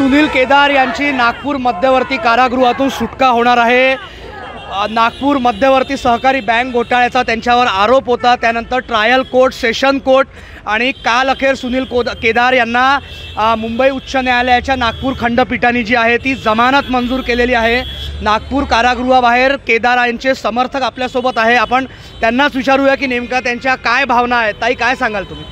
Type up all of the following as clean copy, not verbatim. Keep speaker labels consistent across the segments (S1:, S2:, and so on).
S1: सुनील केदार यांची नागपूर मध्यवर्ती कारागृहातून सुटका होणार आहे। नागपूर मध्यवर्ती सहकारी बँक घोटाळ्याचा त्यांच्यावर आरोप होता, त्यानंतर ट्रायल कोर्ट, सेशन कोर्ट आणि काल अखेर सुनील केदार यांना मुंबई उच्च न्यायालयाच्या नागपूर खंडपीठाने जी आहे ती जमानत मंजूर केलेली आहे। नागपूर कारागृहाबाहेर केदार यांचे समर्थक आपल्यासोबत आहे, आपण त्यांनाच विचारूया की नेमका त्यांच्या काय भावना आहेत। ताई, काय सांगाल तुम्ही?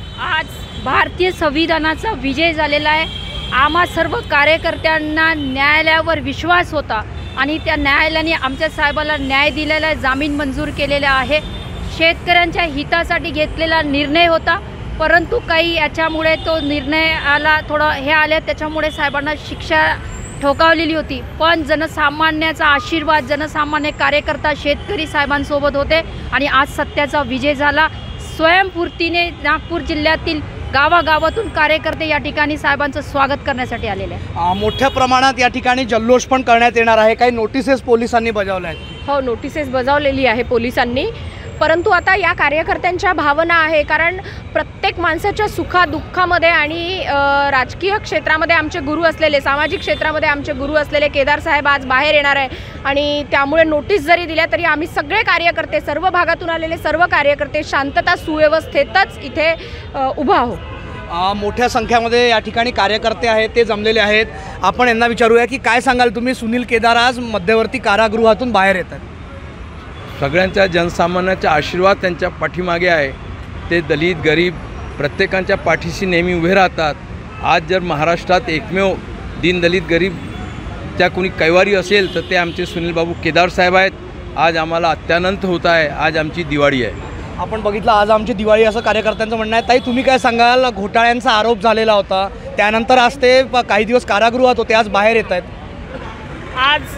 S2: आज भारतीय संविधानाचा विजय झालेला आहे। आम्हा सर्व कार्यकर्त्यांना न्यायालयावर विश्वास होता आणि त्या न्यायालयाने आमच्या साहेबाला न्याय दिलेला, जामीन मंजूर केलेला आहे। शेतकऱ्यांच्या हितासाठी घेतलेला निर्णय होता, परंतु काही याच्यामुळे तो निर्णयाला थोडं हे आले, त्याच्यामुळे साहेबांना शिक्षा ठोकावलेली होती। पण जनसामान्याचा आशीर्वाद, जनसामान्य कार्यकर्ता, शेतकरी साहेबांसोबत होते आणि आज सत्याचा विजय झाला। स्वयंपूर्तीने नागपूर जिल्ह्यातील गावागावातून कार्यकर्ते या ठिकाणी साहेबांचं स्वागत करण्यासाठी आलेले आहेत।
S1: मोठ्या प्रमाणात या ठिकाणी जल्लोष पण करण्यात येणार आहे। काही नोटिसेस पोलिसांनी बजावल्या आहेत?
S3: हो, नोटिसेस बजावलेली आहे पोलिसांनी, परंतु आता या कार्यकर्त्यांच्या भावना आहे, कारण प्रत्येक माणसाच्या सुखादुःखामध्ये आणि राजकीय क्षेत्रामध्ये आमचे गुरु असलेले, सामाजिक क्षेत्रामध्ये आमचे गुरु असलेले केदार साहेब आज बाहेर येणार आहे आणि त्यामुळे नोटीस जरी दिल्या तरी आम्ही सगळे कार्यकर्ते, सर्व भागातून आलेले सर्व कार्यकर्ते शांतता सुव्यवस्थेतच इथे उभा आहोत।
S1: मोठ्या संख्येमध्ये या ठिकाणी कार्यकर्ते आहेत, ते जमलेले आहेत। आपण यांना विचारूया की काय सांगाल तुम्ही? सुनील केदार आज मध्यवर्ती कारागृहातून बाहेर येतात।
S4: सगळ्यांच्या जनसामान्याचा आशीर्वाद त्यांच्या पाठीमागे आहे। ते दलित, गरीब प्रत्येकांच्या पाठीशी नेहमी उभे राहतात। आज जर महाराष्ट्रात एकमेव दीनदलित गरीब त्या कोणी कैवारी असेल तर ते आमचे सुनील बाबू केदार साहेब आहेत। आज आम्हाला अत्यानंद होत आहे, आज आमची दिवाळी आहे।
S1: आपण बघितलं आज आमची दिवाळी असं कार्यकर्त्यांचं म्हणणं आहे। ताई, तुम्ही काय सांगाल? घोटाळ्यांचा आरोप झालेला होता, त्यानंतर आज ते काही दिवस कारागृहात होते, आज बाहेर येत आहेत।
S5: आज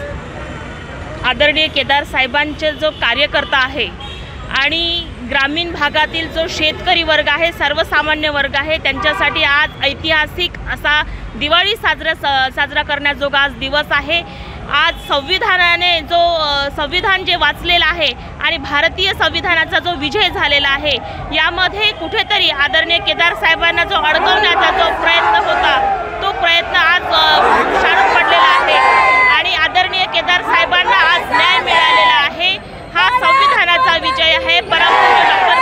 S5: आदरणीय केदार साहेबांचे जो कार्यकर्ता आहे आणि ग्रामीण भागातील जो शेतकरी वर्ग आहे, सर्वसामान्य वर्ग आहे, त्यांच्यासाठी आज ऐतिहासिक असा दिवाळी साजरा करण्याजोगा आज दिवस आहे। आज संविधानाने जो संविधान जे वाचलेलं आहे आणि भारतीय संविधानाचा जो विजय झालेला आहे, यामध्ये कुठेतरी आदरणीय केदार साहेबांना जो अडकवण्याचा जो प्रयत्न होता तो प्रयत्न आज शाळेत पडलेला आहे आणि आदरणीय केदार साहेबांना आज न्याय मिळालेला आहे। हा संविधानाचा विजय आहे, परमपूज्य डॉक्टर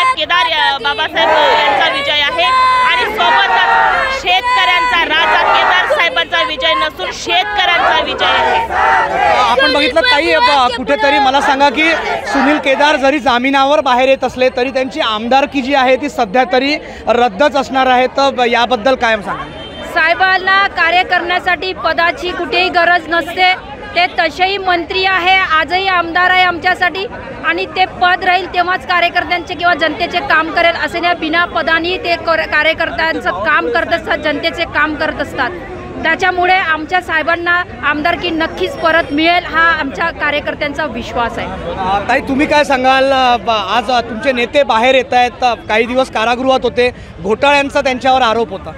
S5: बाबासाहेब यांचा विजय आहे आणि सोबतच शेतकऱ्यांचा राजा केदार साहेबांचा विजय नसून शेतकऱ्यांचा विजय आहे।
S1: आपण बघितलं ताई, कुठेतरी मला सांगा की सुनील केदार जरी जामिनावर बाहेर येत असले तरी त्यांची आमदारकी जी आहे ती सध्या तरी रद्दच असणार आहे, तर याबद्दल काय सांगा?
S2: साहेबांना कार्य करण्यासाठी पदाची कुठेही गरज नसते, ते तसेही मंत्री आहे, आजही आमदार आहे आमच्यासाठी आणि ते पद राहील तेव्हाच कार्यकर्त्यांचे किंवा जनतेचे काम करेल, असे नाही बिना पदानी ते कार्यकर्त्यांचं काम करत असतात, जनतेचे काम करत असतात। त्याच्यामुळे आमच्या साहेबांना आमदारकी नक्कीच परत मिळेल हा आमच्या कार्यकर्त्यांचा विश्वास आहे।
S1: ताई, तुम्ही काय सांगाल? आज तुमचे नेते बाहेर येत आहेत, काही दिवस कारागृहात होते, घोटाळ्यांचा त्यांच्यावर आरोप होता।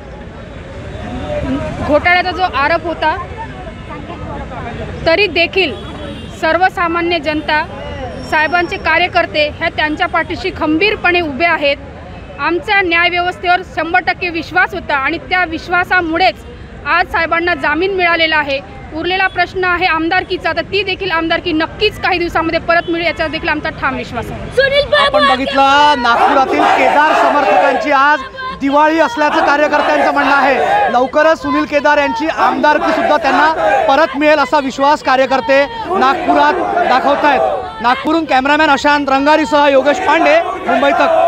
S3: घोटाळ्याचा जो आरोप होता तरी देखील सर्वसामान्य जनता, साहेबांचे कार्यकर्ते हे त्यांच्या पाठीशी खंबीरपणे उभे आहेत। आमच्या न्यायव्यवस्थेवर 100% विश्वास होता आणि त्या विश्वासामुळेच आज साहेबांना जामीन मिळालेला आहे। उरलेला प्रश्न आहे आमदारकीचा, तर ती देखील आमदारकी नक्कीच काही दिवसामध्ये परत मिळेल याचा देखील आमचा ठाम विश्वास आहे।
S1: आपण बघितलं नागपुरातील केदार समर्थकांची आज दिवाळी असल्याचं कार्यकर्त्यांचं म्हणणं आहे। लवकरच सुनील केदार यांची आमदारकी सुद्धा त्यांना परत मिळेल असा विश्वास कार्यकर्ते नागपुरात दाखवत आहेत। नागपूरहून कॅमेरामॅन अशांत रंगारीसह योगेश पांडे, मुंबई तक।